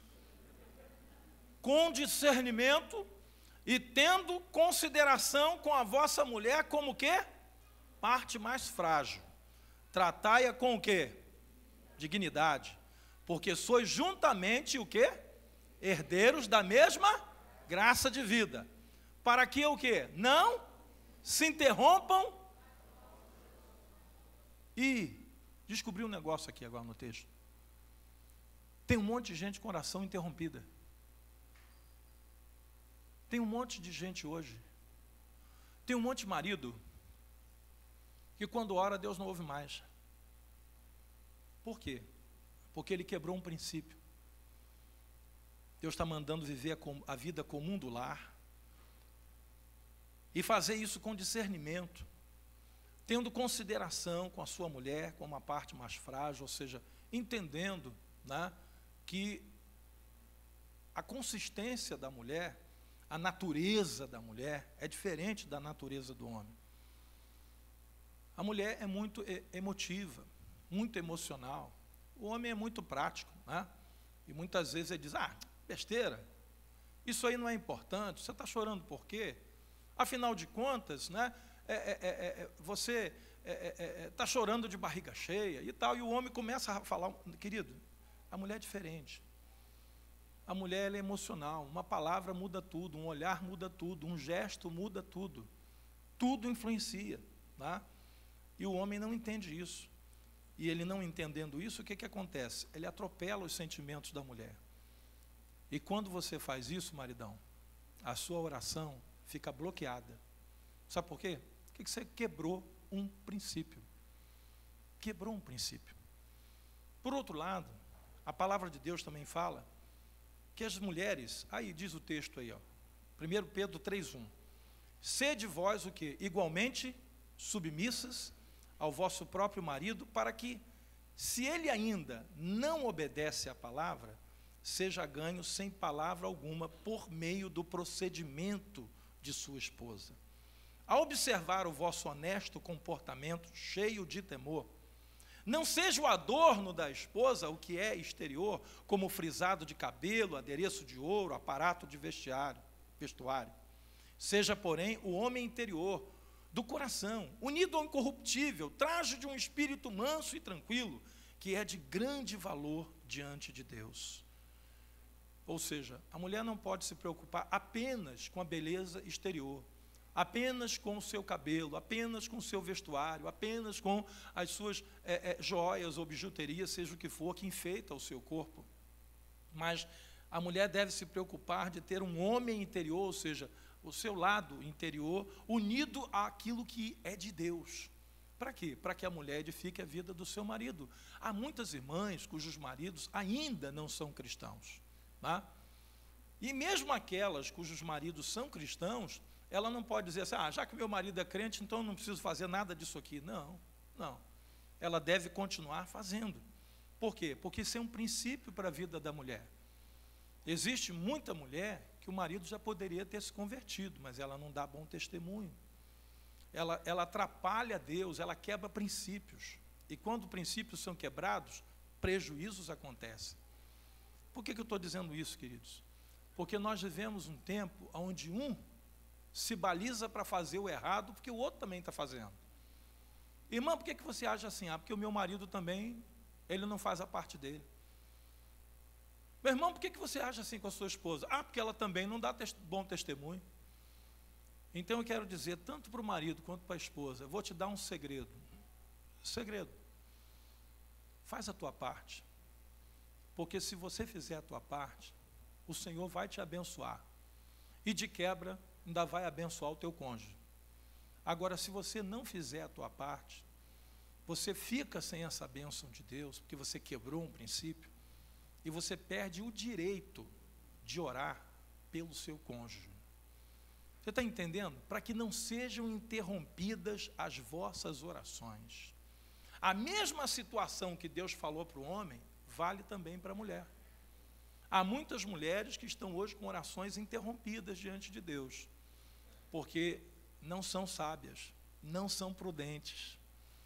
Speaker 1: Com discernimento e tendo consideração com a vossa mulher como o quê? Parte mais frágil. Tratai-a com o quê? Dignidade. Porque sois juntamente o quê? Herdeiros da mesma graça de vida. Para que o quê? Não se interrompam. E descobri um negócio aqui agora no texto. Tem um monte de gente com oração interrompida. Tem um monte de gente hoje. Tem um monte de marido que quando ora Deus não ouve mais. Por quê? Porque ele quebrou um princípio. Deus está mandando viver a, a vida comum do lar e fazer isso com discernimento, tendo consideração com a sua mulher, como uma parte mais frágil, ou seja, entendendo, né, que a consistência da mulher, a natureza da mulher, é diferente da natureza do homem. A mulher é muito emotiva, muito emocional. O homem é muito prático, né? E muitas vezes ele diz, ah, besteira, isso aí não é importante, você está chorando por quê? Afinal de contas, né, é, é, é, você está é, é, é, chorando de barriga cheia e tal, e o homem começa a falar, querido, a mulher é diferente. A mulher ela é emocional, uma palavra muda tudo, um olhar muda tudo, um gesto muda tudo. Tudo influencia, tá? E o homem não entende isso. E ele não entendendo isso, o que, que acontece? Ele atropela os sentimentos da mulher. E quando você faz isso, maridão, a sua oração fica bloqueada. Sabe por quê? Porque você quebrou um princípio. Quebrou um princípio. Por outro lado, a palavra de Deus também fala que as mulheres, aí diz o texto aí, ó, primeiro Pedro três, um, sede vós o quê? Igualmente submissas ao vosso próprio marido, para que, se ele ainda não obedece à palavra, seja ganho sem palavra alguma por meio do procedimento de sua esposa. Ao observar o vosso honesto comportamento, cheio de temor, não seja o adorno da esposa o que é exterior, como frisado de cabelo, adereço de ouro, aparato de vestiário, vestuário. Seja, porém, o homem interior, do coração, unido ao incorruptível, traje de um espírito manso e tranquilo, que é de grande valor diante de Deus. Ou seja, a mulher não pode se preocupar apenas com a beleza exterior, apenas com o seu cabelo, apenas com o seu vestuário, apenas com as suas é, é, joias ou bijuterias, seja o que for, que enfeita o seu corpo. Mas a mulher deve se preocupar de ter um homem interior, ou seja, o seu lado interior, unido àquilo que é de Deus. Para quê? Para que a mulher edifique a vida do seu marido. Há muitas irmãs cujos maridos ainda não são cristãos, tá? E mesmo aquelas cujos maridos são cristãos, ela não pode dizer assim, ah, já que meu marido é crente, então eu não preciso fazer nada disso aqui. Não, não. Ela deve continuar fazendo. Por quê? Porque isso é um princípio para a vida da mulher. Existe muita mulher que o marido já poderia ter se convertido, mas ela não dá bom testemunho. Ela, ela atrapalha Deus, ela quebra princípios. E quando princípios são quebrados, prejuízos acontecem. Por que, que eu estou dizendo isso, queridos? Porque nós vivemos um tempo onde um se baliza para fazer o errado, porque o outro também está fazendo. Irmã, por que, que você acha assim? Ah, porque o meu marido também, ele não faz a parte dele. Meu irmão, por que, que você acha assim com a sua esposa? Ah, porque ela também não dá test- bom testemunho. Então eu quero dizer, tanto para o marido quanto para a esposa, eu vou te dar um segredo. Segredo. Faz a tua parte. Porque se você fizer a tua parte, o Senhor vai te abençoar. E de quebra, ainda vai abençoar o teu cônjuge. Agora, se você não fizer a tua parte, você fica sem essa bênção de Deus, porque você quebrou um princípio, e você perde o direito de orar pelo seu cônjuge. Você está entendendo? Para que não sejam interrompidas as vossas orações. A mesma situação que Deus falou para o homem, vale também para a mulher. Há muitas mulheres que estão hoje com orações interrompidas diante de Deus, porque não são sábias, não são prudentes,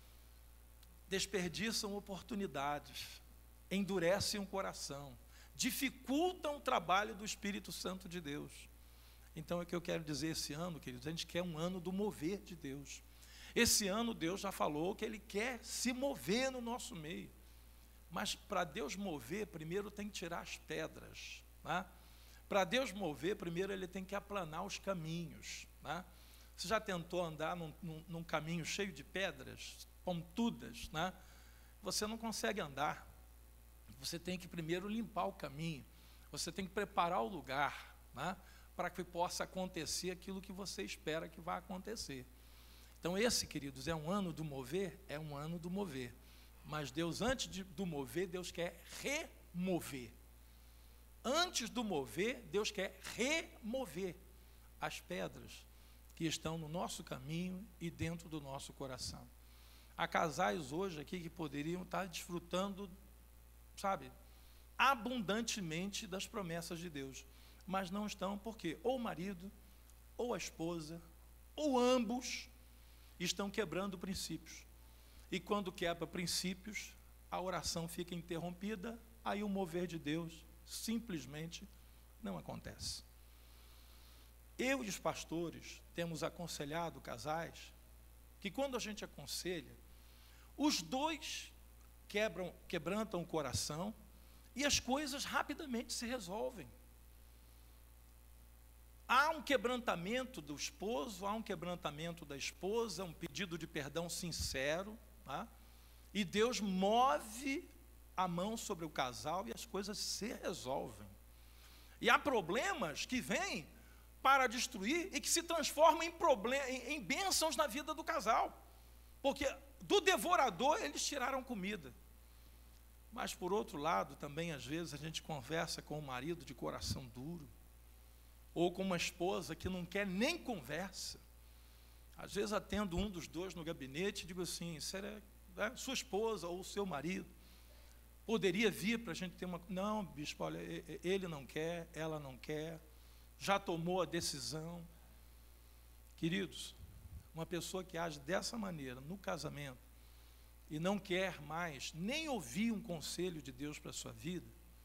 Speaker 1: desperdiçam oportunidades, endurecem o coração, dificultam o trabalho do Espírito Santo de Deus. Então é o que eu quero dizer esse ano, queridos, a gente quer um ano do mover de Deus. Esse ano Deus já falou que Ele quer se mover no nosso meio. Mas para Deus mover, primeiro tem que tirar as pedras, né? Para Deus mover, primeiro Ele tem que aplanar os caminhos, né? Você já tentou andar num, num, num caminho cheio de pedras, pontudas, né? Você não consegue andar. Você tem que primeiro limpar o caminho. Você tem que preparar o lugar, né? Para que possa acontecer aquilo que você espera que vá acontecer. Então esse, queridos, é um ano do mover? É um ano do mover. Mas Deus, antes de, do mover, Deus quer remover. Antes do mover, Deus quer remover as pedras que estão no nosso caminho e dentro do nosso coração. Há casais hoje aqui que poderiam estar desfrutando, sabe, abundantemente das promessas de Deus, mas não estão porque ou o marido, ou a esposa, ou ambos estão quebrando princípios. E quando quebra princípios, a oração fica interrompida, aí o mover de Deus simplesmente não acontece. Eu e os pastores temos aconselhado casais que quando a gente aconselha, os dois quebram, quebrantam o coração e as coisas rapidamente se resolvem. Há um quebrantamento do esposo, há um quebrantamento da esposa, um pedido de perdão sincero, tá? E Deus move a mão sobre o casal e as coisas se resolvem. E há problemas que vêm para destruir e que se transformam em, problem- em, em bênçãos na vida do casal. Porque do devorador eles tiraram comida. Mas por outro lado, também às vezes a gente conversa com o marido de coração duro, ou com uma esposa que não quer nem conversa. Às vezes atendo um dos dois no gabinete e digo assim, será, né, sua esposa ou seu marido poderia vir para a gente ter uma... Não, bispo, olha, ele não quer, ela não quer, já tomou a decisão. Queridos, uma pessoa que age dessa maneira no casamento e não quer mais nem ouvir um conselho de Deus para a sua vida,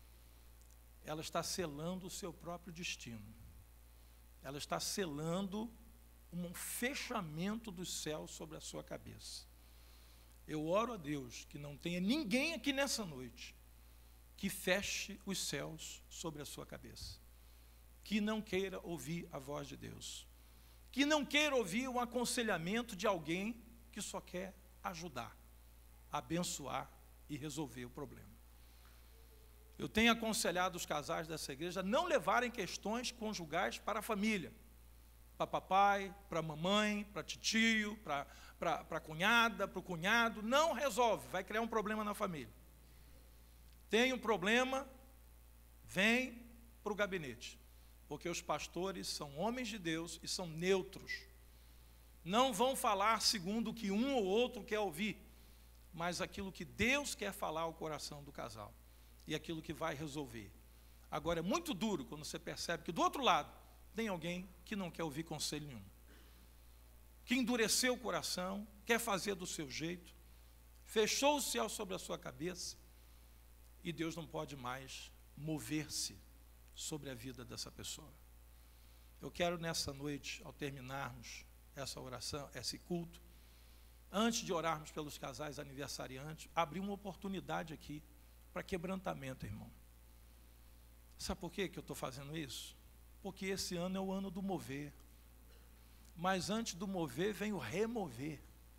Speaker 1: ela está selando o seu próprio destino. Ela está selando um fechamento dos céus sobre a sua cabeça. Eu oro a Deus que não tenha ninguém aqui nessa noite que feche os céus sobre a sua cabeça, que não queira ouvir a voz de Deus, que não queira ouvir um aconselhamento de alguém que só quer ajudar, abençoar e resolver o problema. Eu tenho aconselhado os casais dessa igreja a não levarem questões conjugais para a família, para papai, para mamãe, para titio, para, para, para a cunhada, para o cunhado. Não resolve, vai criar um problema na família. Tem um problema, vem para o gabinete, porque os pastores são homens de Deus e são neutros. Não vão falar segundo o que um ou outro quer ouvir, mas aquilo que Deus quer falar ao coração do casal. E aquilo que vai resolver. Agora, é muito duro quando você percebe que do outro lado tem alguém que não quer ouvir conselho nenhum, que endureceu o coração, quer fazer do seu jeito, fechou o céu sobre a sua cabeça, e Deus não pode mais mover-se sobre a vida dessa pessoa. Eu quero nessa noite, ao terminarmos essa oração, esse culto, antes de orarmos pelos casais aniversariantes, abrir uma oportunidade aqui para quebrantamento, irmão. Sabe por que que eu estou fazendo isso? Porque esse ano é o ano do mover. Mas antes do mover, vem o remover.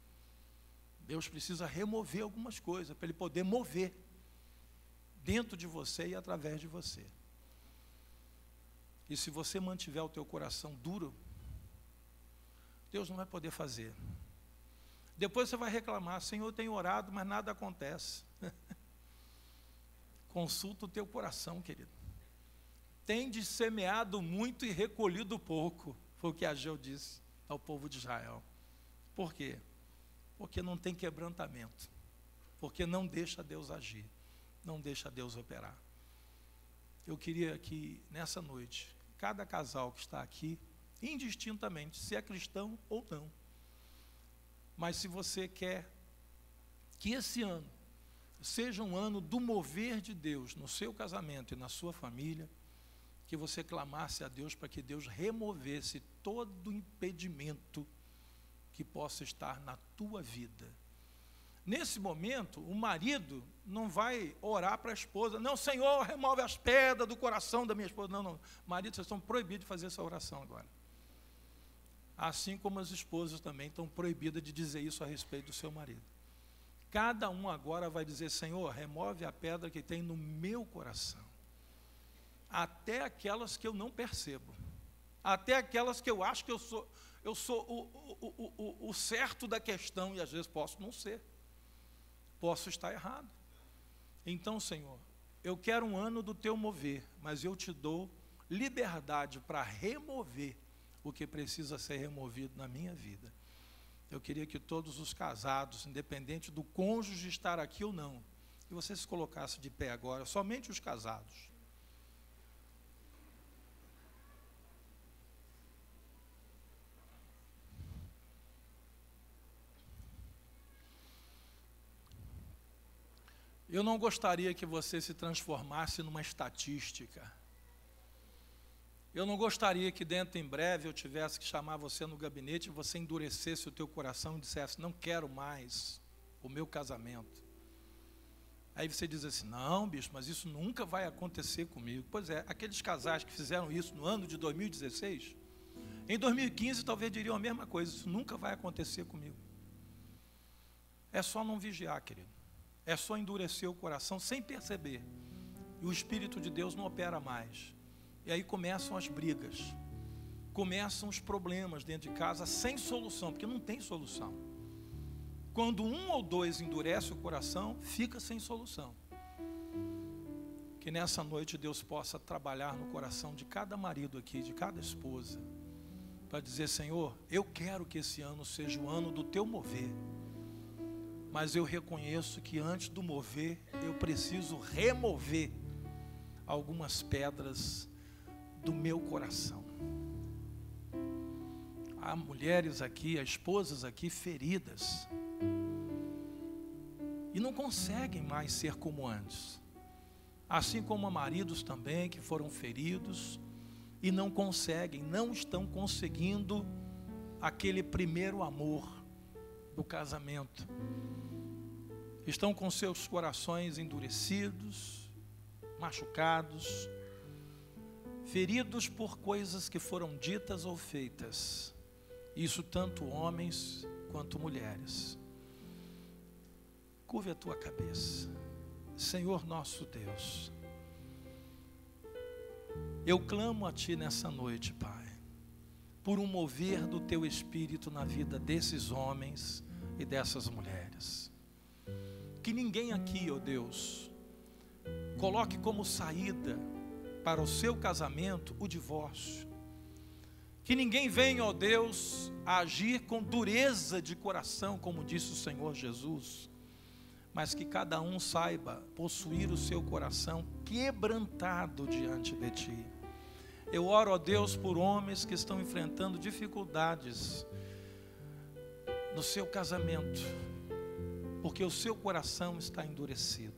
Speaker 1: Deus precisa remover algumas coisas, para Ele poder mover dentro de você e através de você. E se você mantiver o teu coração duro, Deus não vai poder fazer. Depois você vai reclamar, Senhor, eu tenho orado, mas nada acontece. Consulta o teu coração, querido. Tende semeado muito e recolhido pouco, foi o que Ageu disse ao povo de Israel. Por quê? Porque não tem quebrantamento, porque não deixa Deus agir, não deixa Deus operar. Eu queria que nessa noite, cada casal que está aqui, indistintamente, se é cristão ou não, mas se você quer que esse ano seja um ano do mover de Deus no seu casamento e na sua família, que você clamasse a Deus para que Deus removesse todo impedimento que possa estar na tua vida. Nesse momento, o marido não vai orar para a esposa, não, Senhor, remove as pedras do coração da minha esposa. Não, não, marido, vocês estão proibidos de fazer essa oração agora. Assim como as esposas também estão proibidas de dizer isso a respeito do seu marido. Cada um agora vai dizer, Senhor, remove a pedra que tem no meu coração. Até aquelas que eu não percebo. Até aquelas que eu acho que eu sou, eu sou o, o, o, o certo da questão, e às vezes posso não ser. Posso estar errado. Então, Senhor, eu quero um ano do teu mover, mas eu te dou liberdade para remover o que precisa ser removido na minha vida. Eu queria que todos os casados, independente do cônjuge estar aqui ou não, que você se colocasse de pé agora, somente os casados. Eu não gostaria que você se transformasse numa estatística. Eu não gostaria que dentro em breve eu tivesse que chamar você no gabinete e você endurecesse o teu coração e dissesse, não quero mais o meu casamento. Aí você diz assim, não, bicho, mas isso nunca vai acontecer comigo. Pois é, aqueles casais que fizeram isso no ano de dois mil e dezesseis, em dois mil e quinze talvez diriam a mesma coisa, isso nunca vai acontecer comigo. É só não vigiar, querido. É só endurecer o coração sem perceber. E o Espírito de Deus não opera mais. E aí começam as brigas. Começam os problemas dentro de casa sem solução, porque não tem solução. Quando um ou dois endurece o coração, fica sem solução. Que nessa noite Deus possa trabalhar no coração de cada marido aqui, de cada esposa, para dizer, Senhor, eu quero que esse ano seja o ano do teu mover. Mas eu reconheço que antes do mover, eu preciso remover algumas pedras do meu coração. Há mulheres aqui, há esposas aqui feridas. E não conseguem mais ser como antes. Assim como há maridos também que foram feridos e não conseguem, não estão conseguindo aquele primeiro amor do casamento. Estão com seus corações endurecidos, machucados, feridos por coisas que foram ditas ou feitas. Isso tanto homens quanto mulheres. Curve a tua cabeça. Senhor nosso Deus, eu clamo a Ti nessa noite, Pai, por um mover do Teu Espírito na vida desses homens e dessas mulheres. Que ninguém aqui, ó Deus, coloque como saída para o seu casamento o divórcio. Que ninguém venha, ó Deus, a agir com dureza de coração, como disse o Senhor Jesus, mas que cada um saiba possuir o seu coração quebrantado diante de Ti. Eu oro, ó Deus, por homens que estão enfrentando dificuldades no seu casamento, porque o seu coração está endurecido.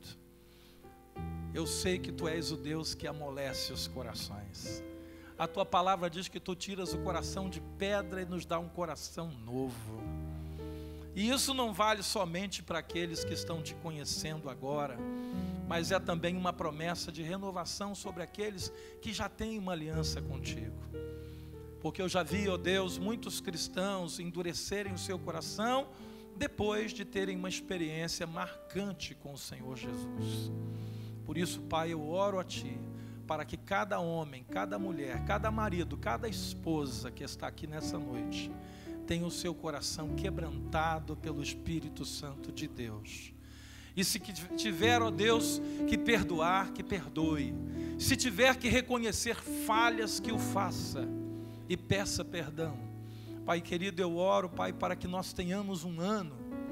Speaker 1: Eu sei que Tu és o Deus que amolece os corações. A Tua palavra diz que Tu tiras o coração de pedra e nos dá um coração novo. E isso não vale somente para aqueles que estão Te conhecendo agora, mas é também uma promessa de renovação sobre aqueles que já têm uma aliança contigo. Porque eu já vi, ó Deus, muitos cristãos endurecerem o seu coração depois de terem uma experiência marcante com o Senhor Jesus. Por isso, Pai, eu oro a Ti, para que cada homem, cada mulher, cada marido, cada esposa que está aqui nessa noite, tenha o seu coração quebrantado pelo Espírito Santo de Deus. E se tiver, ó Deus, que perdoar, que perdoe. Se tiver que reconhecer falhas, que o faça e peça perdão. Pai querido, eu oro, Pai, para que nós tenhamos um ano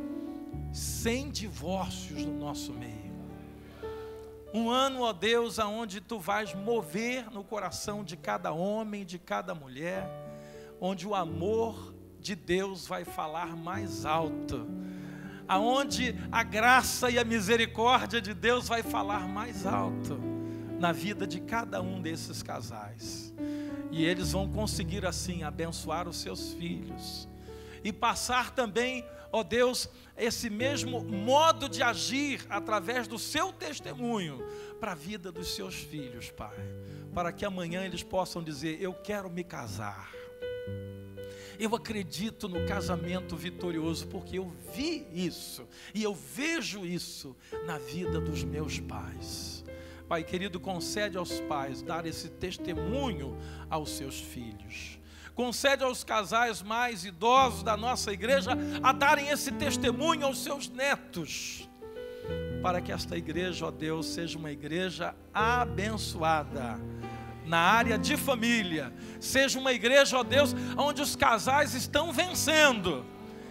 Speaker 1: sem divórcios no nosso meio. Um ano, ó Deus, aonde Tu vais mover no coração de cada homem, de cada mulher, onde o amor de Deus vai falar mais alto, aonde a graça e a misericórdia de Deus vai falar mais alto na vida de cada um desses casais. E eles vão conseguir assim abençoar os seus filhos e passar também, ó Deus, esse mesmo modo de agir através do seu testemunho para a vida dos seus filhos, Pai, para que amanhã eles possam dizer, eu quero me casar. Eu acredito no casamento vitorioso, porque eu vi isso, e eu vejo isso na vida dos meus pais. Pai querido, concede aos pais dar esse testemunho aos seus filhos. Concede aos casais mais idosos da nossa igreja a darem esse testemunho aos seus netos. Para que esta igreja, ó Deus, seja uma igreja abençoada na área de família. Seja uma igreja, ó Deus, onde os casais estão vencendo.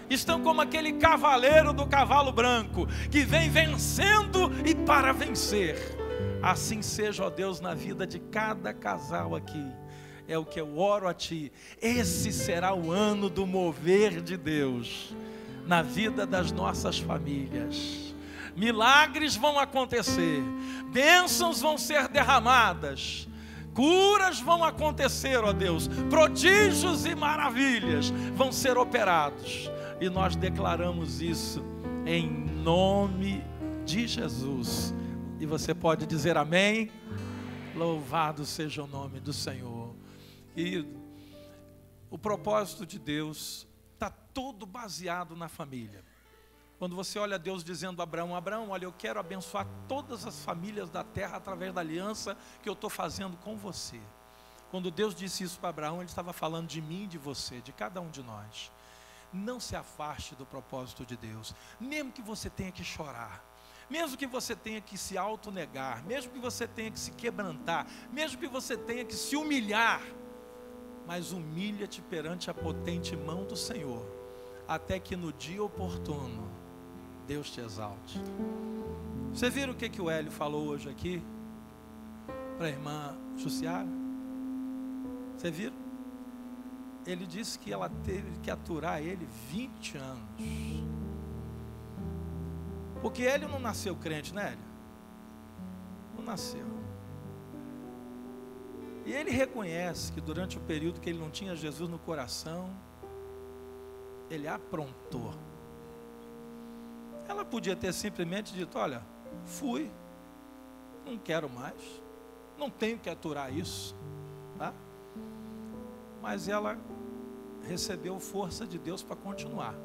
Speaker 1: estão como aquele cavaleiro do cavalo branco, que vem vencendo e para vencer. Assim seja, ó Deus, na vida de cada casal aqui. É o que eu oro a Ti. Esse será o ano do mover de Deus na vida das nossas famílias. Milagres vão acontecer, bênçãos vão ser derramadas, curas vão acontecer, ó Deus, prodígios e maravilhas vão ser operados. E nós declaramos isso em nome de Jesus. E você pode dizer amém? Louvado seja o nome do Senhor. E o propósito de Deus está todo baseado na família. Quando você olha Deus dizendo a Abraão, Abraão, olha, eu quero abençoar todas as famílias da terra através da aliança que eu estou fazendo com você. Quando Deus disse isso para Abraão, Ele estava falando de mim e de você, de cada um de nós. Não se afaste do propósito de Deus, mesmo que você tenha que chorar, mesmo que você tenha que se autonegar, mesmo que você tenha que se quebrantar, mesmo que você tenha que se humilhar, mas humilha-te perante a potente mão do Senhor, até que no dia oportuno, Deus te exalte. Você viram o que, que o Hélio falou hoje aqui, para a irmã Jussiara? Você viram? Ele disse que ela teve que aturar ele vinte anos. Porque Hélio não nasceu crente, né, Hélio? Não nasceu. E ele reconhece que durante o período que ele não tinha Jesus no coração, ele aprontou. Ela podia ter simplesmente dito, olha, fui, não quero mais, não tenho que aturar isso, tá? Mas ela recebeu força de Deus para continuar.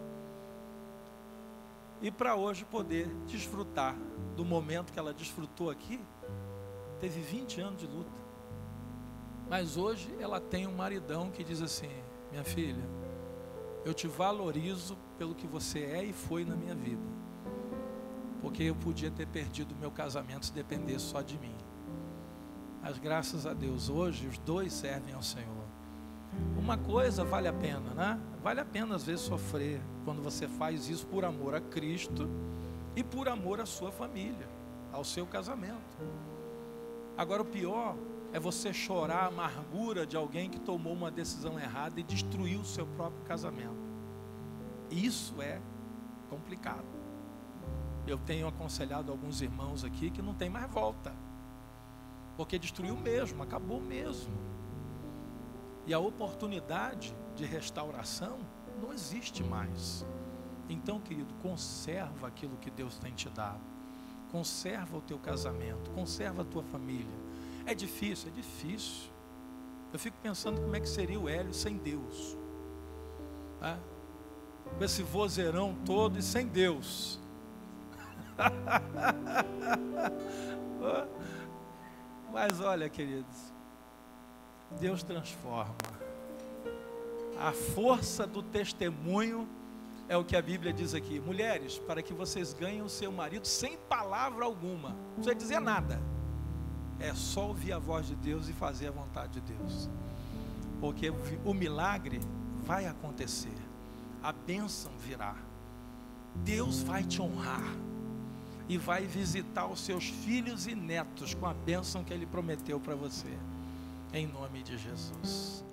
Speaker 1: E para hoje poder desfrutar do momento que ela desfrutou aqui, teve vinte anos de luta. Mas hoje ela tem um maridão que diz assim, minha filha, eu te valorizo pelo que você é e foi na minha vida. Porque eu podia ter perdido o meu casamento se dependesse só de mim. Mas graças a Deus, hoje os dois servem ao Senhor. Uma coisa vale a pena, né? Vale a pena às vezes sofrer quando você faz isso por amor a Cristo e por amor à sua família, ao seu casamento. Agora o pior é você chorar a amargura de alguém que tomou uma decisão errada e destruiu o seu próprio casamento. Isso é complicado. Eu tenho aconselhado alguns irmãos aqui que não tem mais volta, porque destruiu mesmo, acabou mesmo. E a oportunidade de restauração não existe mais. Então, querido, conserva aquilo que Deus tem te dado. Conserva o teu casamento, conserva a tua família. É difícil? É difícil. Eu fico pensando como é que seria o Hélio sem Deus. Tá? Com esse vozeirão todo e sem Deus. Mas olha, queridos, Deus transforma. A força do testemunho é o que a Bíblia diz aqui. Mulheres, para que vocês ganhem o seu marido sem palavra alguma, não precisa dizer nada. É só ouvir a voz de Deus e fazer a vontade de Deus. Porque o milagre vai acontecer. A bênção virá. Deus vai te honrar. E vai visitar os seus filhos e netos com a bênção que Ele prometeu para você. Em nome de Jesus.